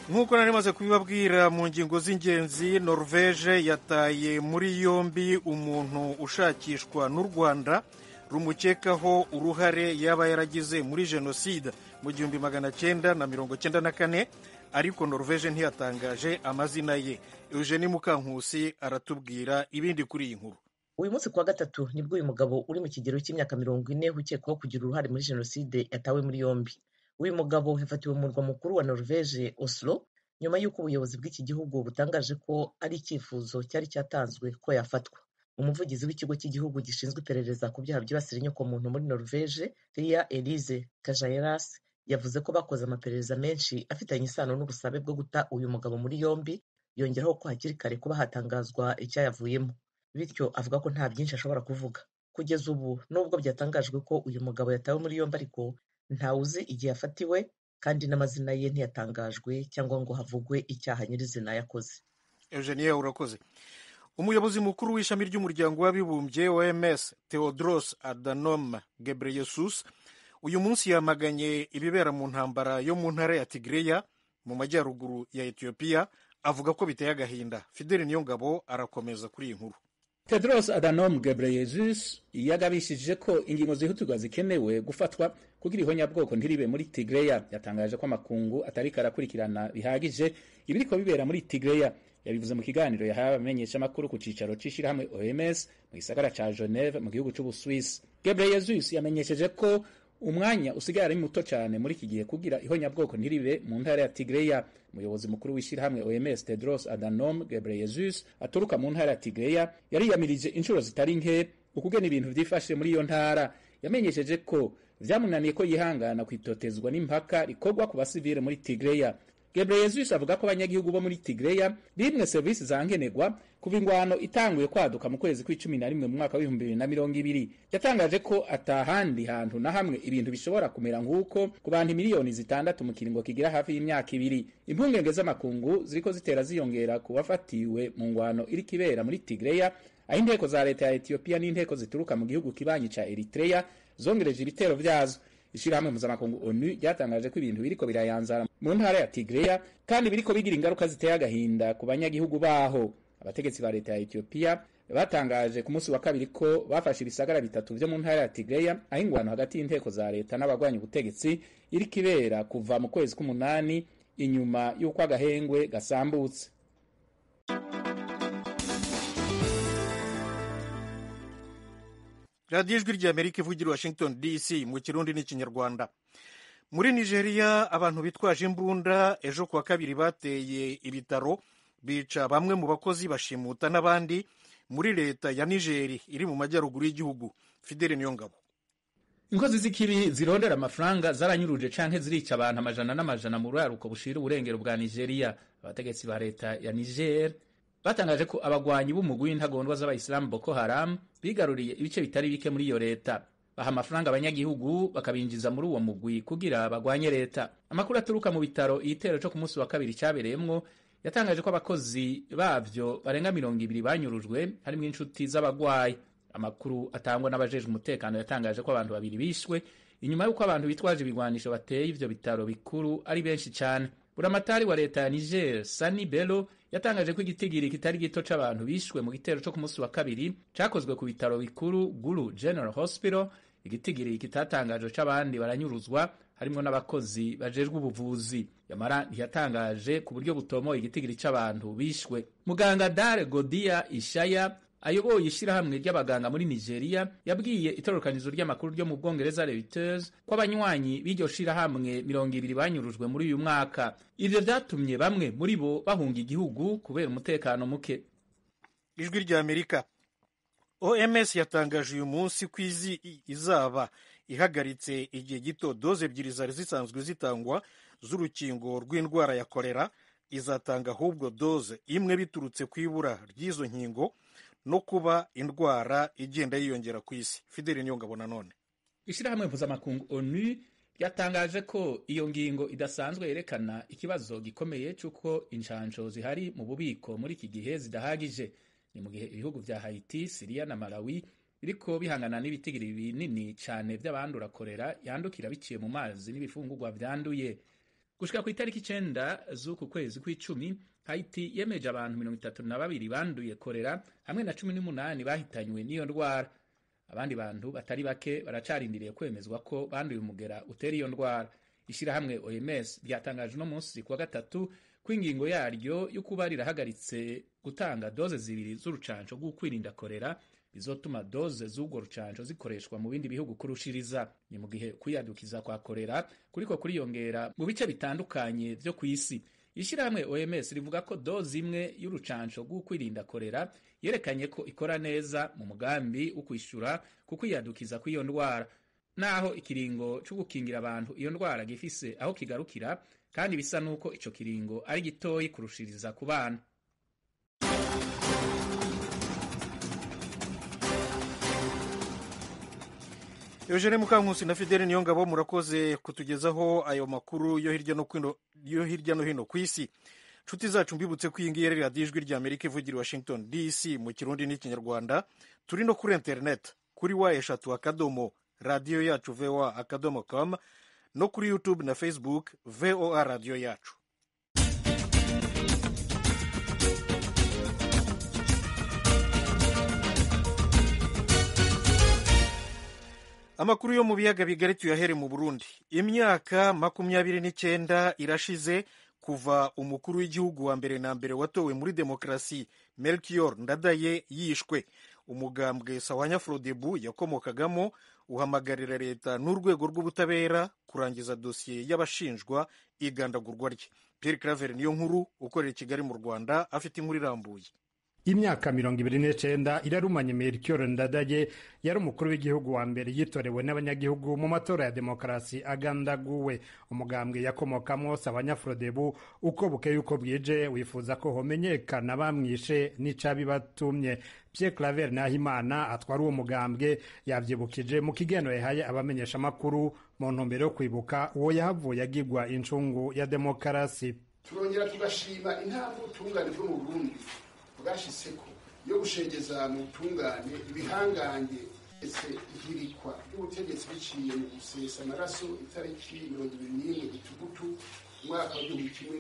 nk'uko nari maze kubibabwira mu ngingo z'ingenzi, Norvege yataye muri yombi umuntu ushakishwa n'u Rwanda rumukekaho uruhare yaba yaragize muri jenoside mu 1994, ariko Norvege ntiyatangaje amazina ye. Eugenie Mukankusi aratubwira ibindi kuri iyi nkuru. Uyu munsi kuwa gatatu nibwo uyu mugabo uri mu kigero cy'imyaka 40 ukekwaho kugira uruhare muri jenoside yatawe muri yombi. Uyu mugabo yafatiwe mu murwa mukuru wa Norvege, Oslo, nyuma y'uko ubuyobozi bw'iki gihugu butangaje ko ari icyifuzo cyari cyatanzwe ko yafatwa. Umuvugizi w'ikigo cy'igihugu gishinzwe iperereza ku byaha byibasira inyokomuntu muri Norvege, Ria Elise Kajaeras, yavuze ko bakoze amaperereza menshi afitanye isano n'ubusabe bwo guta uyu mugabo muri yombi, yongeraho ko hakiri kare kuba hatangazwa icyayavuyemo. Bityo avuga ko nta byinshi ashobora kuvuga. Kugeza ubu nubwo byatangajwe ko uyu mugabo yatawe muri yombi, ariko ntawuzi igihe yafatiwe kandi n'amazina ye ntiyatangajwe cyangwa ngo havugwe icyaha nyirizina yakoze. Eugenie, urakoze. Umuyobozi mukuru w'ishami ry'umuryango w'abibumbye OMS, Tedros Adhanom Ghebreyesus, uyu munsi yamaganye ibibera mu ntambara yo mu ntara ya Tigreya mu majyaruguru ya Ethiopia, avuga ko biteye agahinda. Fidel Niyongabo arakomeza kuri iyi nkuru. Tedros Adhanom Ghebreyesus yagabishije ko ingingo zihutirwa zikenewe gufatwa kugira ihonyabwoko ntiribe muri Tigreya. Yatangaje ko amakungu atari karakurikirana bihagije ibiriko bibera muri Tigreya. Yabivuze mu kiganiro yahawe abamenyeshamakuru ku cicaro c'ishirahamwe OMS mu gisagara ca Geneve mu gihugu c'Ubuswisi. Ghebreyesus yamenyesheje ko umwanya usigaye ari muto cyane muri iki gihe kugira ihonyabwoko ntiribe mu ntara ya Tigreya. Umuyobozi mukuru w'ishirahamwe OMS, Tedros Adhanom Ghebreyesus, aturuka mu ntara ya Tigreya, yariyamirije inshuro zitari nke ukugena ibintu vyifashe muri iyo ntara. Yamenyesheje ko vyamunaniye ko yihangana kwitotezwa n'impaka rikorwa ku basivile muri Tigreya. Ghebreyesus avuga ko abanyagihugu bo muri Tigreya bimwe serivisi zankenerwa kuva ingwano itanguye kwaduka mu kwezi kw'icumi mu mwaka w'2020. Yatangaje ko atahandi hantu na hamwe ibintu bishobora kumera nk'uko ku bantu miliyoni 6 mu kiringo kigira hafi y'imyaka 2. Impungenge z'amakungu ziriko zitera ziyongera ku bafatiwe mu ngwano iri kibera muri Tigreya, aho inteko za leta ya Ethiopia n'inteko zituruka mu gihugu kibanyi ca Eritrea zongereje ibitero vyazo. Ishirahamwe mpuzamakungu ONU ryatangaje ko ibintu biriko birayanzara mu ntara ya Tigreya kandi biriko bigira ingaruka ziteye agahinda ku banyagihugu baho. Abategetsi ba leta ya Ethiopia batangaje ku munsi wa kabiri ko bafashe ibisagara bitatu vyo mu ntara ya Tigreya, aho ingwano hagati y'inteko za leta n'abagwanya ubutegetsi iriko ibera kuva mu kwezi k'umunani inyuma y'uko agahengwe gasambutse. Radiyo Ijwi ry'Amerika ivugira Washington DC mu Kirundi n'Ikinyarwanda. Muri Nigeria abantu bitwaje imbunda ejo kuwa kabiri bateye ibitaro, bica bamwe mu bakozi, bashimuta n'abandi muri leta ya Nigeri iri mu majyaruguru y'igihugu. Fidel Niyongabo. Inkozi z'ikibi zirondera amafaranga zaranyuruje canke zirica abantu amajana n'amajana mu ruraruko bushira uburengero bwa Nigeria. Abategetsi ba leta ya Niger batangaje ko abagwanyi b'umugwi w'intagondwa z'abayisilamu Boko Haram bigaruriye ibice bitari bike muri iyo leta. Baha amafaranga abanyagihugu bakabinjiza muri uwo mugwi kugira bagwanye leta. Amakuru aturuka mu bitaro igitero cyo ku munsi wa kabiri cyabereyemwo yatangaje ko abakozi bavyo barenga 200 banyurujwe, harimo inshuti z'abagwayi. Amakuru atangwa n'abajejwe umutekano yatangaje ko abantu 2 bishwe inyuma y'uko abantu bitwaje ibigwanisho bateye ivyo bitaro bikuru ari benshi cyane. Buramatari wa leta ya Niger, Sani Bello, yatangaje ko igitigiri kitari gito c'abantu bishwe mu gitero cyo ku munsi wa kabiri cakozwe ku bitaro bikuru Gulu General Hospital. Igitigiri kitatangaje c'abandi baranyuruzwa harimo n'abakozi bajejwe ubuvuzi. Yamara ntiyatangaje ku buryo butomoye igitigiri c'abantu bishwe. Muganga Dare Godia Ishaya ayoboye ishirahamwe ry'abaganga muri Nigeria yabwiye itororokanizo ry'amakuru ryo mu Bwongereza Reuters ko abanywanyi b'iryo shirahamwe 200 banyurujwe muri uyu mwaka. Ivyo vyatumye bamwe muri bo bahunga igihugu kubera umutekano muke. Ijwi ry'Amerika. OMS yatangaje uyu munsi ko izaba ihagaritse igihe gito doze ebyiri zari zisanzwe zitangwa z'urukingo rw'indwara ya kolera. Izatanga ahubwo doze imwe biturutse ku ibura ry'izo nkingo no kuba indwara igenda yiyongera ku isi. Fidel Niyongabo nanone. Ishirahamwe mpuzamakungu ONU yatangaje ko iyo ngingo idasanzwe yerekana ikibazo gikomeye cy'uko inshansho zihari mu bubiko muri iki gihe zidahagije. Ni mu gihe ibihugu vya Haiti, Syria na Malawi biriko bihangana n'ibitigiri binini cyane by'abandura kolera yandukira biciye mu mazi n'ibifungurwa vyanduye. gushika ku itariki 9 z'uku kwezi kw'icumi, Haiti yemeje abantu 32 banduye korera hamwe na 18 bahitanywe n'iyo ndwara. Abandi bantu batari bake baracarindiriye kwemezwa ko banduye umugera utera iyo ndwara. Ishirahamwe OMS ryatangaje no munsi kuwa gatatu ko ingingo yaryo yo kuba rirahagaritse gutanga doze zibiri z'urucanco rwo kwirinda korera bizotuma doze z'ubwo rucanco zikoreshwa mu bindi bihugu kurushiriza. Ni mu gihe kwiyadukiza kwa korera kuriko kuriyongera mu bice bitandukanye vyo kw'isi. Ishirahamwe OMS rivuga ko doze imwe y'urucanco rwo kwirinda korera yerekanye ko ikora neza mu mugambi wo kwishura ku kwiyadukiza kw'iyo ndwara, naho ikiringo cyo gukingira abantu iyo ndwara gifise aho kigarukira, kandi bisa nuko ico kiringo ari gitoyi kurushiriza ku bana. Eugene Mukankusi na Fidele Niyongabo murakoze kutugezaho ayo makuru yo hirya no hino ku isi. Nshuti zacu mbibutse ko iyi ngiyi ari radiyo Ijwi ry'Amerika ivugira i Washington DC mu Kirundi n'Ikinyarwanda. Turi no kuri internet kuri wa3 radiyo yacu voa.com no kuri YouTube na Facebook VOA radiyo yacu. Amakuru yo mu biyaga bigari tuyahere mu Burundi. Imyaka 29 irashize kuva umukuru w'igihugu wa mbere na mbere watowe muri demokarasi Melchior Ndadaye yishwe. Umugambwe Sahwanya Frodebu yakomokagamo uhamagarira leta n'urwego rw'ubutabera kurangiza dosiye y'abashinjwa igandagurwa rye. Pierre Claver niyo nkuru ukorera i Kigali mu Rwanda afite inkuru irambuye. Imyaka 29 irarumanye Melchior Ndadaye yari umukuru w'igihugu wa mbere yitorewe n'abanyagihugu mu matora ya demokarasi agandaguwe. Umugambwe yakomokamo Sahwanya Frodebu uko bukeye uko bwije wifuza ko homenyekana bamwishe n'icabi batumye. Pierre Claver Nahimana atwara uwo mugambwe yavyibukije mu kigeno yahaye abamenyesha makuru mu ntumbero yo kwibuka uwo yahavuye agirwa incungu ya demokarasi. Turongera tugashima intambwe ubutungane bwo mu Burundi bwashitseko yo gushengeza mu butungane ibihangange ese ihirikwa y'ubutegetsi biciye mu gusesa amaraso itariki 21 Gitugutu umwaka wa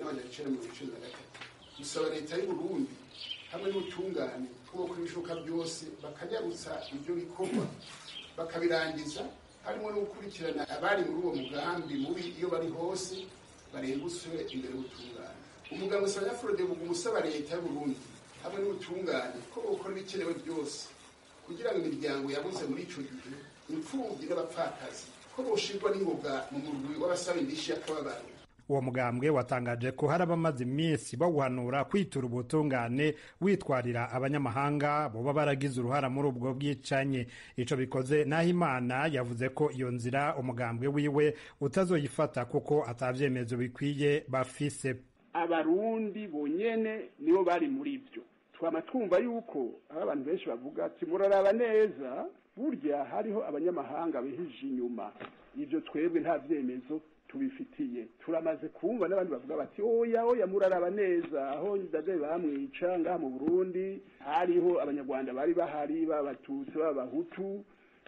1993. Dusaba leta y'u Burundi hamwe n'ubutungane ko kubishoka byose bakanyarutsa ibyo bikorwa bakabirangiza, harimo no gukurikirana abari muri uwo mugambi mubi iyo bari hose barenguswe imbere y'ubutungane. Umugambwe Sahwanya Frodebu umusaba leta y'u Burundi hamwe n'ubutungane ko bukora ibikenewe byose kugira ngo imiryango yabuze muri ico gihe, imfuvyi n'abapfakazi, ko boshirwa n'ingoga mu murwi w'abasaba indishi y'akababaro. Uwo mugambwe watangaje ko hari abamaze iminsi bawuhanura kwitura ubutungane witwarira abanyamahanga boba baragize uruhara muri ubwo bwicanye. Ico bikoze Nahimana yavuze ko iyo nzira umugambwe wiwe utazoyifata kuko atavyemezo bikwiye bafise. Abarundi bonyene nibo bari muri ivyo. Twama twumva yuko abantu benshi bavuga ati muraraba neza, burya hariho abanyamahanga bihije inyuma. Ivyo twebwe nta vyemezo tubifitiye. Turamaze kumva n'abandi bavuga bati oya muraraba neza, aho Ndadaye bamwica ngaha mu Burundi hariho abanyarwanda bari bahari b'abatutsi b'abahutu,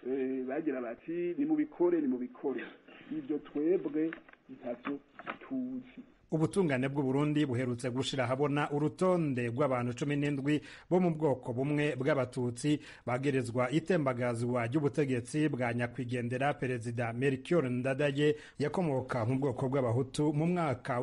bagira bati ni mubikore. Ivyo twebwe ntavyo tuzi. Ubutungane bw'u Burundi buherutse gushira habona urutonde rw'abantu 17 bo mu bwoko bumwe bw'abatutsi bagerezwa itembagazwa ry'ubutegetsi bwa nyakwigendera Perezida Melchior Ndadaye yakomoka mu bwoko bw'abahutu mu mwaka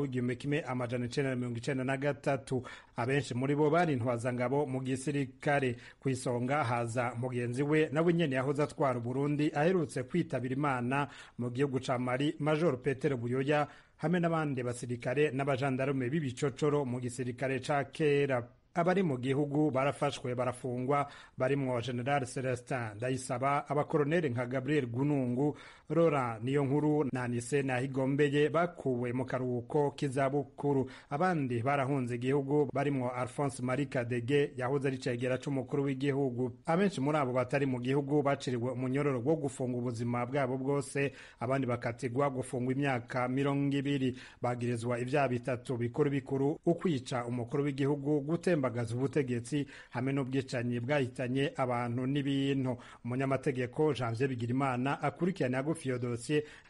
w'1993. Abenshi muri bo bari intwazangabo mu gisirikare. Ku isonga haza mugenzi we nawe nyene yahoze atwara Burundi aherutse kwitabira Imana mu gihugu ca Mali, Major Petero Buyoya, hamwe n'abandi basirikare n'abajandarume b'ibicocoro mu gisirikare ca kera. Abari mu gihugu barafashwe barafungwa, barimwo General Celestin Ndayisaba, abakoroneli nka Gabriel Gunungu, Laurent Niyonkuru na Anise Nahigombeye bakuwe mu karuhuko k'izabukuru. Abandi barahunze igihugu barimwo Alphonse Marie Kadege yahoze ari cegera c'umukuru w'igihugu. Abenshi muri abo batari mu gihugu baciriwe umunyororo wo gufunga ubuzima bwabo bwose, abandi bakatigwa gufungwa imyaka 20. Bagirizwa ivyaha bitatu bikuru: ukwica umukuru w'igihugu, gutembagaza ubutegetsi hamwe n'ubwicanyi bwahitanye abantu n'ibintu. Umunyamategeko Janvier Bigirimana akurikirana gufiyo dosiye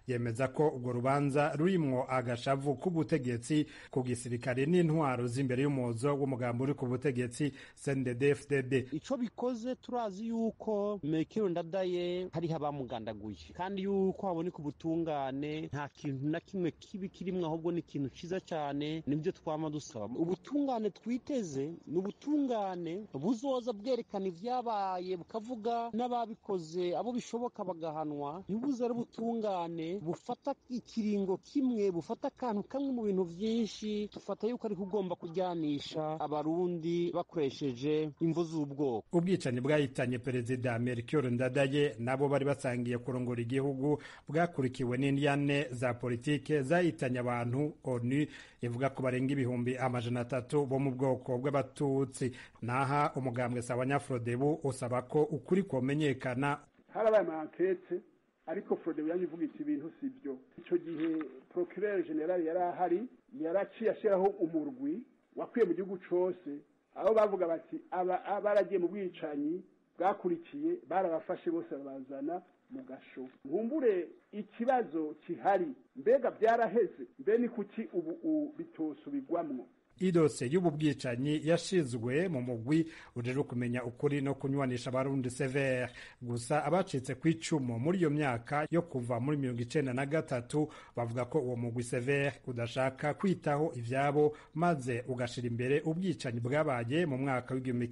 yemeza ko urwo rubanza rurimwo agashavu k'ubutegetsi ku gisirikare n'intwaro z'imbere y'umuzo w'umugambi uri ku butegetsi CNDD-FDD. Ico bikoze turazi yuko Mekiro Ndadaye hariho abamugandaguye kandi yuko haboneka ubutungane nta kintu na kimwe kibi kirimwo, ahubwo ni ikintu ciza cyane. Nibyo twama dusaba, ubutungane twiteze ni ubutungane buzoza bwerekana ivyabaye bukavuga n'ababikoze abo bishoboka bagahanwa. Ntibuze ari ubutungane bufata ikiringo kimwe, bufata akantu kamwe mu bintu vyinshi. Tufata yuko ari kugomba kujyanisha abarundi bakoresheje imvo z'ubwoko. Ubwicanyi bwahitanye perezida Melchior Ndadaye nabo bari basangiye kurongora igihugu bwakurikiwe n'indyane za politike zahitanye abantu. ONU ivuga ko barenga ibihumbi 300 bo mu bwoko bw'abatutsi. Naha umugambwe Sawanya-Frodebu usaba ko ukuri komenyekana. Harabaye amankete ariko Frodebu yavuga iti ibintu sibyo. Ico gihe procureur general yarahari, yaraciye ashiraho umurwi wakwiye mu gihugu cose, aho bavuga bati abaragiye mu bwicanyi bwakurikiye barabafashe bose babazana mu gasho. Nkumbure ikibazo kihari, mbega byaraheze, mbe ni kuki ubu bitosubirwamwo? Idose y'ubu bwicanyi yashizwe mu mugwi ujejwe kumenya ukuri no kunywanisha abarundi severe. Gusa abacitse kw'icumu muri iyo myaka yo kuva muri 1993 bavuga ko uwo mugwi severe udashaka kwitaho ivyabo maze ugashira imbere ubwicanyi bwabaye mu mwaka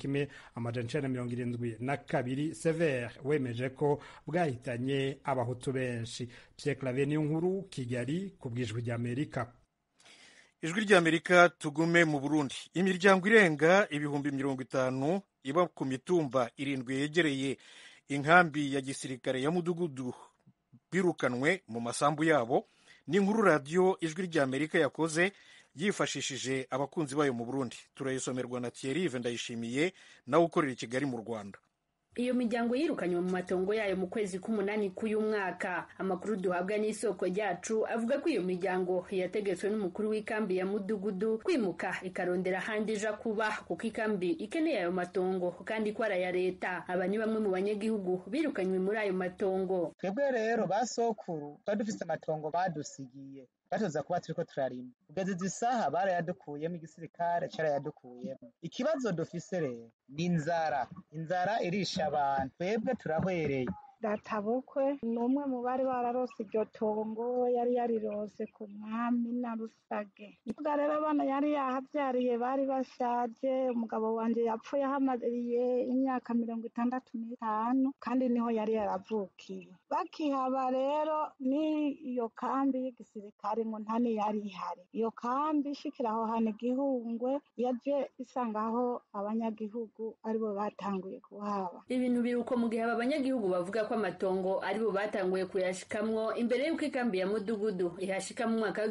w'1972. Severe wemeje ko bwahitanye abahutu benshi. Pierre Claver Niyonkuru, Kigali, ku bw'Ijwi ry'Amerika. Ijwi ry'Amerika tugume mu Burundi. Imiryango irenga ibihumbi 50 iba ku mitumba 7 yegereye inkambi ya gisirikare ya Mudugudu birukanwe mu masambu yabo. Ni inkuru radio Ijwi ry'Amerika yakoze yifashishije abakunzi bayo mu Burundi. Turayisomerwa na Thierry Vendayishimiye nawe ukorera i Kigali mu Rwanda. Iyo miryango yirukanywe mu matongo yayo mu kwezi k'umunani k'uyu mwaka. Amakuru duhabwa n'isoko ryacu avuga ko iyo miryango yategetswe n'umukuru w'ikambi ya Mudugudu kwimuka ikarondera ahandi ija kuba kuko ikambi ikeneye ayo matongo kandi ko ari aya leta. Aba ni bamwe mu banyagihugu birukanywe muri ayo matongo. Twebwe rero basokuru twari dufise amatongo badusigiye batoza kuba turiko turarima, kugeza izi saha barayadukuyemo, igisirikare carayadukuyemo. Ikibazo dufise rero ni inzara irisha abantu, twebwe turahwereye. Databukwe n'umwe mu bari bararose iryo tongo, yari yarirose ku mwami na Rusage. Ivuga rero abana yari yahavyariye bari bashaje. Umugabo wanje yapfuye ahamariye imyaka 65 kandi niho yari yaravukiye. Bakihaba rero ni iyo kambi y'igisirikare ngo ntani yari ihari. Iyo kambi ishikira aho hana Gihungwe yaje isangaho abanyagihugu aribo batanguye kuhaba. Ibintu biruko mu gihe aba banyagihugu bavuga ko amatongo aribo batanguye kuyashikamwo imbere y'uko ikambi ya Mudugudu ihashika mu mwaka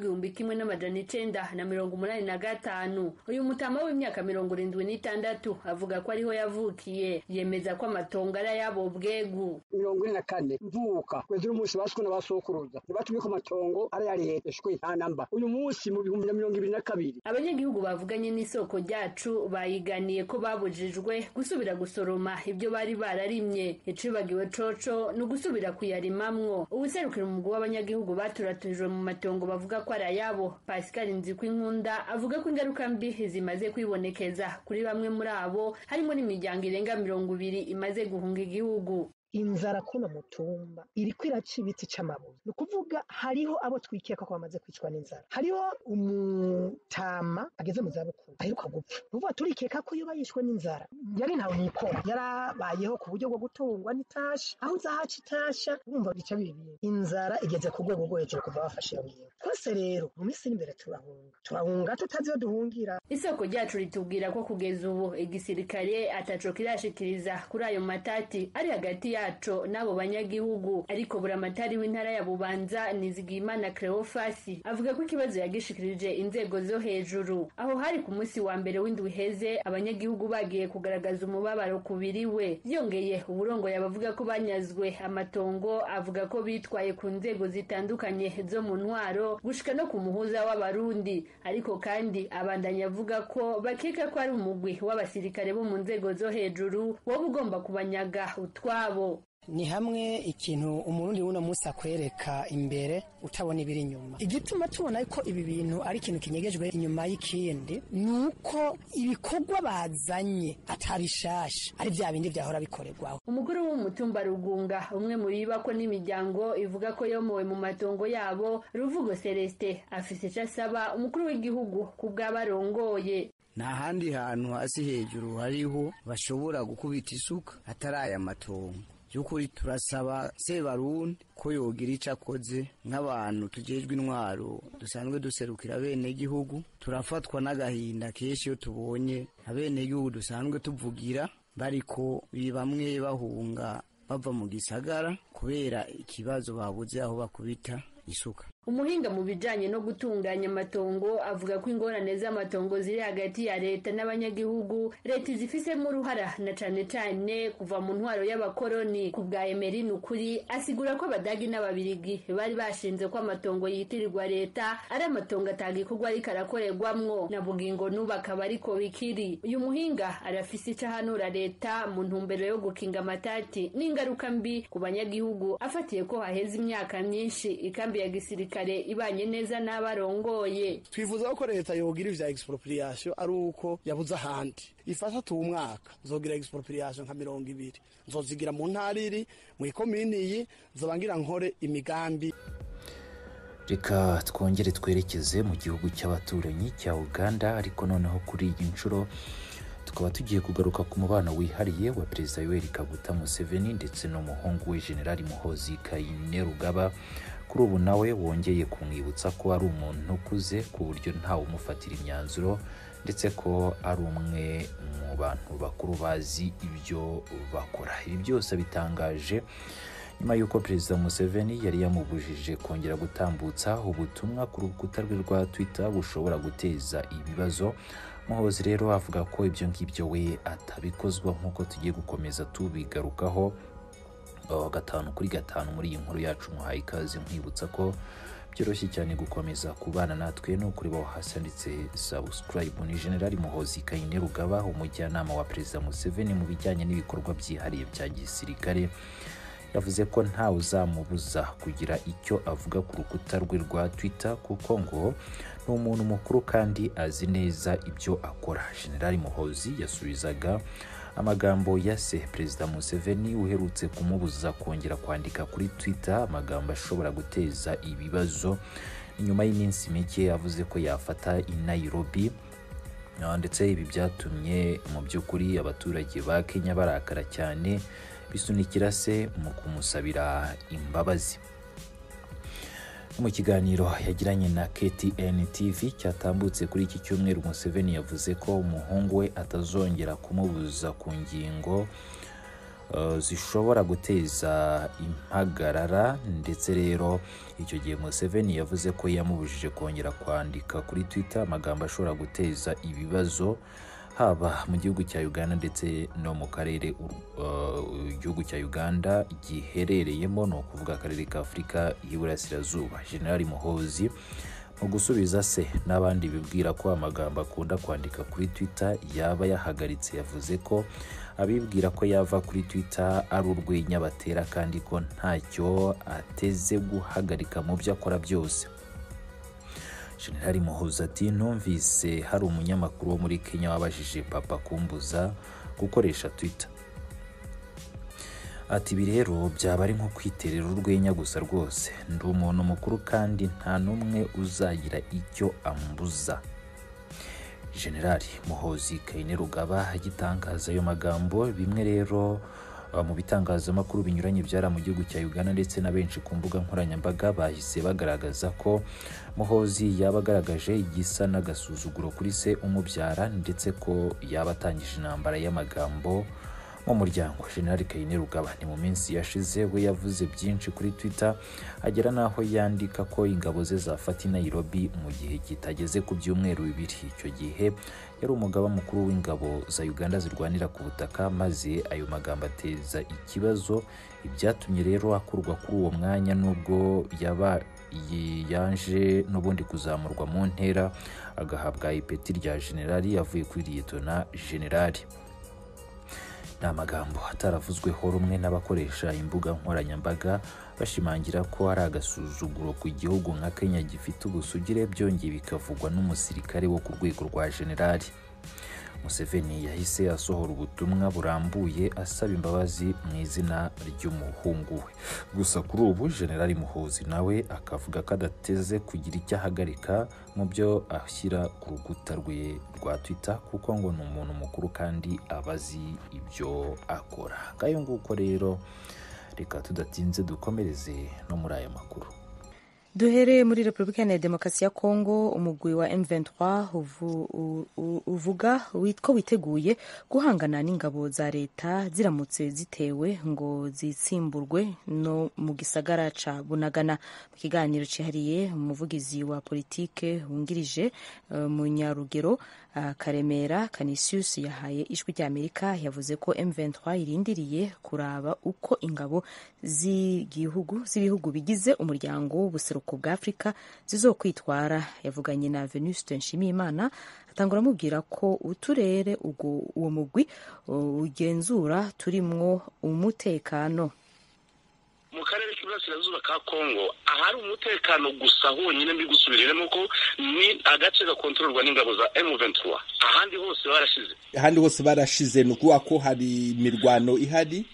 w'1985. Uyu mutama w'imyaka 76 avuga ko ariho yavukiye, yemeza ko amatongo ari ayabo bwegu. 44 mvuka kwezi umunsi basukuna basokuruza batumye ko amatongo ari yari heteshwe namba. Uyu munsi mu 2022 abanyagihugu bavuganye n'isoko ryacu bayiganiye ko babujijwe gusubira gusoroma ibyo bari bararimye. Icibagiwe coco no gusubira kuyarimamwo. Ubuserukira umugwi w'abanyagihugu baturaturijwe mu matongo bavuga ko ari ayabo, Pascal Nzikwinkunda, avuga ko ingaruka mbi zimaze kwibonekeza kuri bamwe muri abo, harimo n'imiryango irenga 20 imaze guhunga igihugu. Inzara kuno mutumba iriko iraca ibiti c'amabuye. Ni ukuvuga hariho abo twikeka ko bamaze kwicwa n'inzara. Hariho umutama ageze mu zabukuru aheruka gupfa. Nuvuga turikeka ko iyo bayishwe n'inzara yari ntawe nikora, yarabayeho ku buryo bwo gutungwa n'itasha, aho uzahaca itasha wumva bica bibi. Inzara igeze ku rwego rwo hejuru kuva bafashe iyo ngingo. Twese rero mu minsi imbere turahunga tutazi iyo duhungira. Isoko ryacu ritubwira ko kugeza ubu igisirikare ataco kirashikiriza kuri ayo matati ari hagati yaco n'abo banyagihugu. Ariko buramatari w'intara ya Bubanza Nizigimana Cleophas avuga ko ikibazo yagishikirije inzego zo hejuru. Aho hari ku munsi wa mbere w'indwi heze abanyagihugu bagiye kugaragaza umubabaro kubiriwe. Yongeye uburongo yabavuga ko banyazwe amatongo, avuga ko bitwaye ku nzego zitandukanye zo mu ntwaro gushika no ku muhuza w'abarundi. Ariko kandi abandanya avuga ko bakeka ko ari umugwi w'abasirikare bo mu nzego zo hejuru wowe ugomba kubanyaga utwabo. ni hamwe ikintu umurundi w'uno munsi akwereka imbere utabona ibiri inyuma. Igituma tubona ko ibi bintu ari ikintu kinyegejwe inyuma y'ikindi nuko ibikorwa bazanye atabishasha ari bya bindi byahora bikorerwaho. Umugore w'umutumba Rugunga umwe mu bibako n'imiryango ivuga ko yomowe mu matongo yabo, Ruvugo Celestin afise icyo asaba umukuru w'igihugu kubw'abarongoye. Nta handi hantu hasi hejuru hariho bashobora gukubita isuka atari aya matongo. Byukuri turasaba Sebarundi ko yogira ico akoze nk'abantu tujejwe intwaro dusanzwe duserukira bene gihugu. Turafatwa n'agahinda kenshi iyo tubonye abene gihugu dusanzwe tuvugira bariko bamwe bahunga bava mu gisagara kubera ikibazo babuze aho bakubita isuka. Umuhinga mu bijanye no gutunganya amatongo avuga ko ingorane z'amatongo ziri hagati ya leta n'abanyagihugu leta zifisemo uruhara na cane cane kuva mu ntwaro y'abakoroni. Ku bwa Emery Nukuri asigura ko abadagi n'ababirigi bari bashinze ko amatongo yitirirwa leta ari amatongo atagikorwa ariko arakorerwamwo na bugingo n'ubu akaba ariko bikiri. Uyu muhinga arafise ico ahanura leta mu ntumbero yo gukinga amatati n'ingaruka mbi ku banyagihugu afatiye ko haheze imyaka myinshi ikambi ya gisirikare ibanye neza n'abarongoye. Twifuza ko leta yogira ivya expropriation ari uko yabuze ahandi ifasha tu umwaka nzogira expropriation nka 200 nzozigira mu ntariri mu ikomini yi zobangira nkore imigambi. Reka twongere twerekeze mu gihugu cy'abaturanyi cya Uganda, ariko noneho kuri iyi nshuro tukaba tugiye kugaruka ku mubano wihariye wa Perezida Yoweri Kaguta Museveni ndetse n'umuhungu we General Muhoozi Kainerugaba. Kuri ubu nawe wongeye kumwibutsa ko ari umuntu ukuze ku buryo ntawe umufatira imyanzuro ndetse ko ari umwe mu bantu bakuru bazi ibyo bakora. Ibi byose bitangaje nyuma y'uko Perezida Museveni yari yamubujije kongera gutambutsa ubutumwa ku rukuta rwe rwa Twitter bushobora guteza ibibazo. Muhoozi rero avuga ko ibyo ngibyo we atabikozwa nk'uko tugiye gukomeza tubigarukaho gatanu kuri gatanu muri iyi nkuru yacu. Muhaye ikaze nkwibutsa ko byoroshye cyane gukomeza kubana natwe no kuri baho hasanditse subscribe. Ni General Muhoozi Kainerugaba, umujyanama wa Perezida Museveni mu bijyanye n'ibikorwa byihariye bya gisirikare, yavuze ko ntawe uzamubuza kugira icyo avuga ku rukuta rwe rwa Twitter kuko ngo ni umuntu mukuru kandi azi neza ibyo akora. General Muhoozi yasubizaga amagambo ya se Perezida Museveni uherutse kumubuza kongera kwandika kuri Twitter amagambo ashobora guteza ibibazo. Nyuma y'iminsi mike avuze ko yafata i Nairobi, ndetse ibi byatumye mu by'ukuri abaturage ba Kenya barakara cyane bisunikira se mu kumusabira imbabazi. Mu kiganiro yagiranye na KTN TV cyatambutse kuri iki cyumweru, Museveni yavuze ko umuhungu we atazongera kumubuza ku ngingo zishobora guteza impagarara, ndetse rero icyo gihe Museveni yavuze ko yamubujije kongera kwandika kuri Twitter amagambo ashobora guteza ibibazo haba mu gihugu cya Uganda ndetse no mu karere igihugu cya Uganda giherereyemo, no kuvuga akarere ka Afurika y'Iburasirazuba. General Muhoozi mu gusubiza se n'abandi bibwira ko amagambo akunda kwandika kuri Twitter yaba yahagaritse, yavuze ko abibwira ko yava kuri Twitter ari urwenya batera kandi ko ntacyo ateze guhagarika mu byo akora byose. General Muhoozi ati numvise hari umunyamakuru wo muri Kenya wabajije papa kumbuza gukoresha Twitter. Ati ibi rero byaba ari nko kwiterera urwenya gusa rwose, ndi umuntu mukuru kandi nta n'umwe uzagira icyo ambuza. General Muhoozi Kainerugaba agitangaza ayo magambo, bimwe rero mu bitangazamakuru binyuranye byara mu gihugu cya Uganda ndetse na benshi ku mbuga nkoranyambaga bahise bagaragaza ko Muhoozi yaba agaragaje igisa n'agasuzuguro kuri se umubyara, ndetse ko yaba atangije intambara y'amagambo mu muryango. General Kainerugaba ni mu minsi yashize we yavuze byinshi kuri Twitter, agera naho yandika ko ingabo ze zafata i Nairobi mu gihe kitageze ku byumweru bibiri. Icyo gihe yari umugaba mukuru w'ingabo za Uganda zirwanira ku butaka, maze ayo magambo ateza ikibazo, ibyatumye rero akurwa kuri uwo mwanya nubwo yaba yaje n'ubundi kuzamurwa mu ntera agahabwa ipeti rya generali yavuye kuri Lieutenant General. ni amagambo ataravuzweho rumwe n'abakoresha imbuga nkoranyambaga bashimangira ko ari agasuzuguro ku gihugu nka Kenya gifite ubusugire, byongeye bikavugwa n'umusirikare wo ku rwego rwa generali. Museveni yahise asohora ubutumwa burambuye asaba imbabazi mu izina ry'umuhungu we. Gusa kuri ubu Generali Muhoozi nawe akavuga ko adateze kugira icyo ahagarika mu byo ashyira ku rukuta rwe rwa Twitter, kuko ngo ni umuntu mukuru kandi abazi ibyo akora. Ngayo nguko rero, reka tudatinze dukomereze no muri aya makuru. Duhere muri Repubulika ya Demokarasi ya Kongo. Umugwi wa M23 uvuga ko witeguye guhangana n'ingabo za leta ziramutse zitewe ngo zitsimburwe no mu gisagara ca Bunagana. Mu kiganiro cihariye, umuvugizi wa politike wungirije Munyarugero Karemera Canisius yahaye ijwi ry'Amerika, yavuze ko M23 irindiriye kuraba uko ingabo z'ibihugu bigize umuryango w'ubuseruko bwa Afrika zizokwitwara. Yavuganye na Venuste Nshimiyimana atangura amubwira ko uturere uwo mugwi ugenzura turimwo umutekano. Mu karere k'iburasirazuba ka Kongo ahari umutekano gusa honyine mbi gusubiriremo ko ni agace gakontororwa n'ingabo za M23. Ahandi hose barashize ni ukuvuga ko hari imirwano ihari.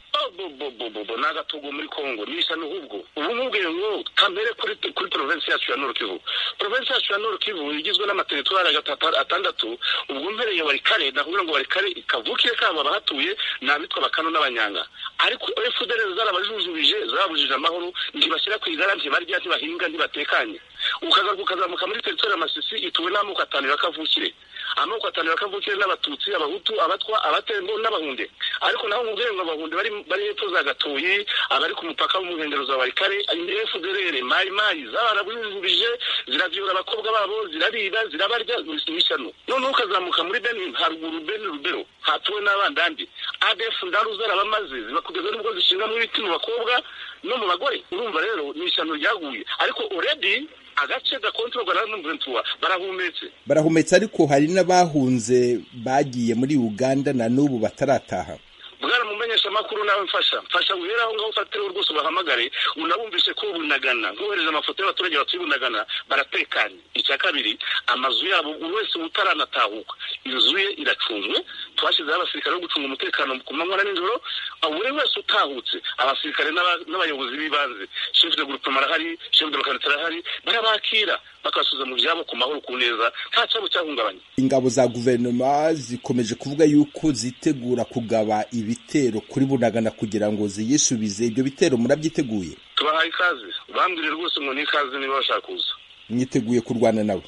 N'agatogo muri Kongo nisha n'ubwo ubu mubwiye ngo kamere kuri province yacu ya Nord Kivu. Province yacu ya Nord Kivu igizwe n'amateritoire atandatu. Ubwo mpereye Warikare ndavuga ngo Warikare ikavukire kaba bahatuye n'abitwa bakano n'abanyanga, ariko FDL zarabajujubije zabujije amahoro, ntibashyira ku igara, ntibarya, ntibahinga, ntibatekanye. Ukazamuka muri territoire ya Masisi ituwe n'amoko atanu yakavukire. Amoko atanu yakavukire n'abatutsi, abahutu, abatwa, abatembo n'abahunde. Ariko naho mubwiye ngo abahunde bari hepfo za Gatoyi, abari ku mupaka w'umuhengero za Warikare, FDL mayi zarabujubije, ziravyura abakobwa babo, zirabiba, zirabarya n'ishyano. None ukazamuka muri Beni haruguru Beni Rubero hatuwe n'abandandi. ADF ndaru zarabamaze zibakugeza n'ubwo zishinga mu biti mu bakobwa no mu bagore. Urumva rero n'ishyano ryaguye, ariko already agace gakontororwa na M23 barahumetse, ariko hari n'abahunze bagiye muri Uganda na n'ubu batarataha. Bwana mumenyesha amakuru nawe mfasha guhera aho ngaho ufatire rwose bahamagare unabumvise ko Bunagana nkohereza amafoto y'abaturage batuye Bunagana baratekanye. Icya kabiri, amazu yabo wese utaranatahuka inzu ye iracunzwe, twashizeho abasirikare bo gucunga umutekano ku manywa na nijoro. Buri wese utahutse, abasirikare n'abayobozi b'ibanze, chef de groupe marahari, chef de localité arahari, barabakira bakasubiza mu byabo ku mahoro ku neza, nta cyabo cyahungabanye. Ingabo za guverinoma zikomeje kuvuga yuko zitegura kugaba ibitero kuri Bunagana kugira ngo ziyisubize. Ibyo bitero murabyiteguye? Tubahaye ikaze, bambwire rwose ngo ni ikaze niba bashaka kuza. Mwiteguye kurwana nabo?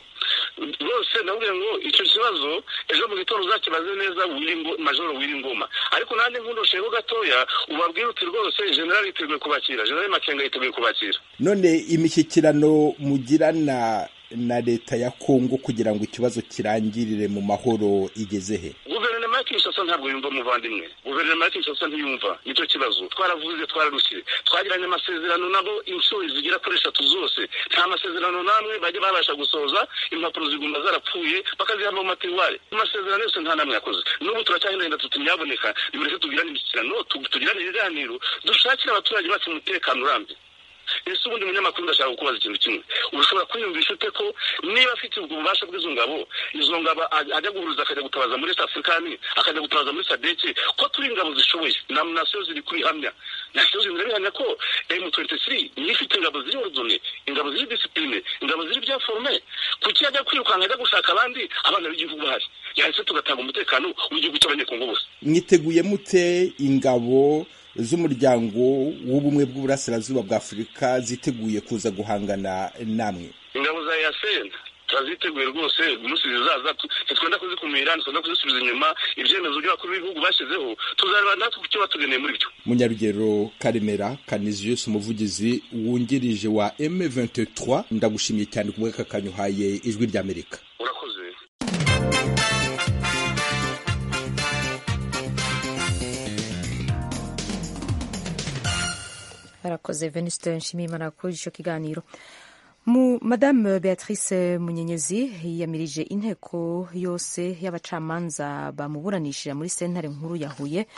Rwose ndabwiye ngo icyo kibazo ejo mu gitondo uzakibaze neza Majoro Wiringoma, ariko nande nkundosheho gatoya ubabwire uti rwose general yiteguye kubakira, general Makenga yiteguye kubakira. None imishyikirano mugirana na leta ya Kongo kugira ngo ikibazo kirangirire mu mahoro igeze he? Guverinoma ya Kinshasa ntabwo yumva muvandimwe, guverinoma ya Kinshasa ntiyumva, nicyo kibazo. Twaravuze twararushyire, twagiranye amasezerano nabo inshuro zigera kuri 3 zose, nta masezerano namwe bajye babasha gusoza, impapuro ziguma zarapfuye bakaziha mu materiwale. Amasezerano yose nta namwe yakoze. N'ubu turacyahindura tutumyaboneka, nimureke tugirane imishyikirano, tugirane ibiganiro, dushakire abaturage bacu umutekano urambye. Ese ubundi munyamakuru ndashaka kukubaza ikintu kimwe, ushobora kwiyumvisha ute ko niba afite ububasha bw'izo ngabo ajya guhuruza akajya gutabaza muri East African, akajya gutabaza muri SADC, ko turi ingabo zishoboye na nation ziri kuri hamya, nation zirabihamya ko M23 ifite ingabo ziri ordonné, ingabo ziri discipline, ingabo ziri bien formé, kuki ajya kwirukanga ajya gushaka abandi abana b'igihugu bahari, yahise tugatanga umutekano w'igihugu cy'abanyekongo bose. Mwiteguye mute ingabo z'umuryango w'ubumwe bw'uburasirazuba bwa Afurika ziteguye kuza guhangana namwe? Ingabo za EAC turaziteguye rwose, umunsi zizaza twenda kuzikumira, twenda kuzisubiza inyuma. Ibyemezo by'abakuru b'ibihugu bashyizeho tuzareba natwe ku cyo batugeneye muri byo. Munyarugero Karemera Canisius, umuvugizi wungirije wa M23, ndagushimiye cyane ku bw'aka kanyuhaye ijwi ry'Amerika. Urakoze. Arakoze Venuste Nshimiyimana kuri icyo kiganiro. Madame Beatrice Munyenyezi yamirije inteko yose y'abacamanza bamuburanishije muri sentare nkuru ya Huye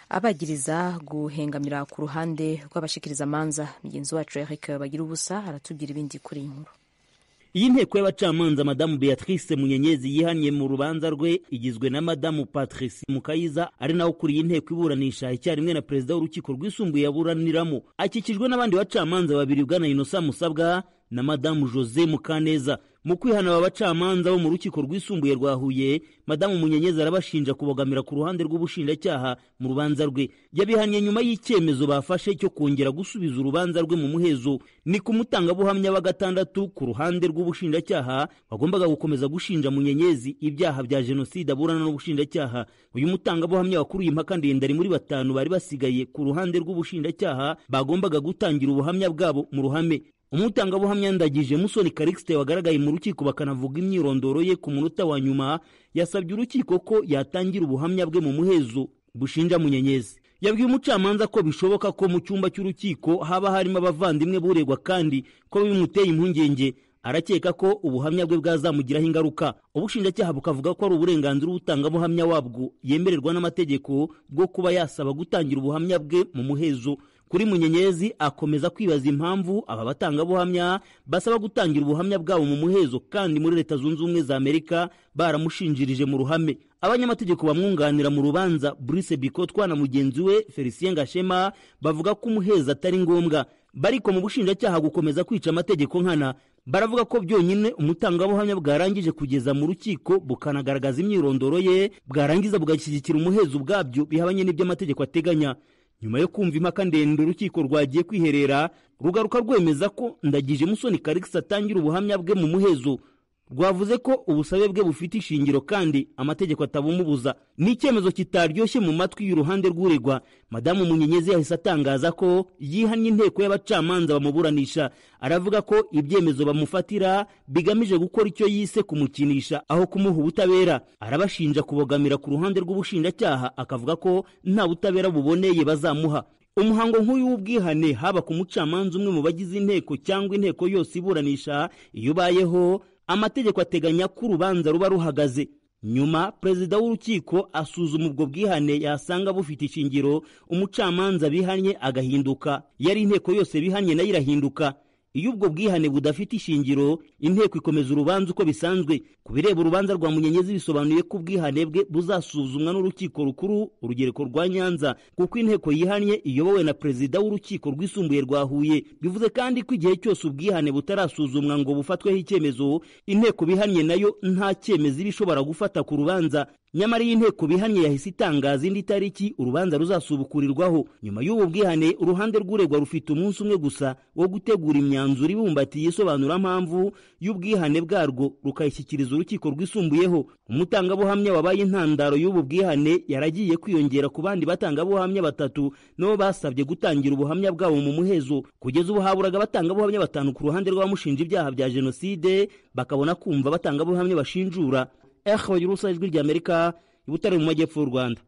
abagiriza guhengamira ku ruhande rw'abashikirizamanza. Mugenzi wacu Eric Bagirubusa aratubwira ibindi kuri iyi nkuru. Iyi nteko y'abacamanza Madamu Beatrice Munyenyezi yihanye mu rubanza rwe igizwe na Madamu Patrice Mukayiza ari nawe ukuriye inteko iburanisha icyarimwe na perezida w'urukiko rwisumbuye yaburaniramo. Akikijwe n'abandi bacamanza babiri Bwana Innocent Musabwa na Madamu Jose Mukaneza. Mu kwihana aba bacamanza bo mu rukiko rwisumbuye rwa Huye, Madamu Munyenyezi arabashinja kubogamira ku ruhande rw'ubushinjacyaha mu rubanza rwe. Yabihanye nyuma y'icyemezo bafashe cyo kongera gusubiza urubanza rwe mu muhezo. Ni ku mutangabuhamya wa gatandatu ku ruhande rw'ubushinjacyaha bagombaga gukomeza gushinja Munyenyezi ibyaha bya jenoside aburana n'ubushinjacyaha. Uyu mutangabuhamya wakuruye impaka ndende ari muri batanu bari basigaye ku ruhande rw'ubushinjacyaha bagombaga gutangira ubuhamya bwabo mu ruhame. Umutangabuhamya Ndagije Musoni Calixte wagaragaye mu rukiko bakanavuga imyirondoro ye ku munota wa nyuma yasabye urukiko ko yatangira ubuhamya bwe mu muhezo bushinja Munyenyezi. Yabwiye umucamanza ko bishoboka ko mu cyumba cy'urukiko haba harimo abavandimwe buregwa kandi ko bimuteye impungenge. Arakeka ko ubuhamya bwe bwazamugiraho ingaruka. Ubushinjacyaha bukavuga ko ari uburenganzira ubutangabuhamya wabwo yemererwa n'amategeko bwo kuba yasaba gutangira ubuhamya bwe mu muhezo. Kuri Munyenyezi akomeza kwibaza impamvu aba batangabuhamya basaba gutangira ubuhamya bwabo mu muhezo kandi muri Leta Zunze Ubumwe za Amerika baramushinjirije mu ruhame. Abanyamategeko bamwunganira mu rubanza Brice Bikotwa na mugenzi we Felicien Gashema bavuga ko umuhezo atari ngombwa. Bariko mu bushinjacyaha gukomeza kwica amategeko nkana. Baravuga ko byonyine umutangabuhamya bwarangije kugeza mu rukiko bukanagaragaza imyirondoro ye bwarangiza bugashyigikira umuhezo ubwabyo bihabanye n'ibyo amategeko ateganya. Nyuma yo kumva impaka ndende urukiko rwagiye kwiherera rugaruka rwemeza ko Ndagije Musoni Calixte atangira ubuhamya bwe mu muhezo. Rwavuze ko ubusabe bwe bufite ishingiro kandi amategeko atabumubuza. Ni icyemezo kitaryoshye mu matwi y'uruhande rw'uregwa. Madamu Munyenyezi yahise atangaza ko yihanye inteko y'abacamanza bamuburanisha. Aravuga ko ibyemezo bamufatira bigamije gukora icyo yise kumukinisha aho kumuha ubutabera. Arabashinja kubogamira ku ruhande rw'ubushinjacyaha akavuga ko nta butabera buboneye bazamuha. Umuhango nk'uyu w'ubwihane haba ku mucamanza umwe mu bagize inteko cyangwa inteko yose iburanisha iyo ubayeho amategeko ateganya ko urubanza ruba ruhagaze. Nyuma perezida w'urukiko asuzuma ubwo bwihane yasanga bufite ishingiro umucamanza bihanye agahinduka. Yari inteko yose bihanye nayo irahinduka. Iyo ubwo bwihane budafite ishingiro inteko ikomeza urubanza uko bisanzwe. Kubireba urubanza rwa Munyenyezi bisobanuye ko ubwihane bwe buzasuzumwa n'urukiko rukuru urugereko rwa Nyanza kuko inteko yihanye iyobowe na perezida w'urukiko rwisumbuye rwa Huye. Bivuze kandi ko igihe cyose ubwihane butarasuzumwa ngo bufatweho icyemezo inteko bihanye nayo nta cyemezo ibishobora gufata ku rubanza. Nyamara iyi nteko bihanye yahise itangaza indi tariki urubanza ruzasubukurirwaho. Nyuma y'ubu bwihane uruhande rw'uregwa rufite umunsi umwe gusa wo gutegura imyanzuro ibumbatiye isobanura mpamvu y'ubwihane bwarwo rukayishyikiriza urukiko rwisumbuyeho. Umutangabuhamya wabaye intandaro y'ubu bwihane yaragiye kwiyongera ku bandi batangabuhamya batatu nabo basabye gutangira ubuhamya bwabo mu muhezo. Kugeza ubu haburaga abatangabuhamya batanu ku ruhande rw'abamushinja ibyaha bya jenoside bakabona kumva abatangabuhamya bashinjura. Ijwi ry'Amerika i Butare mu majyepfo y'u Rwanda.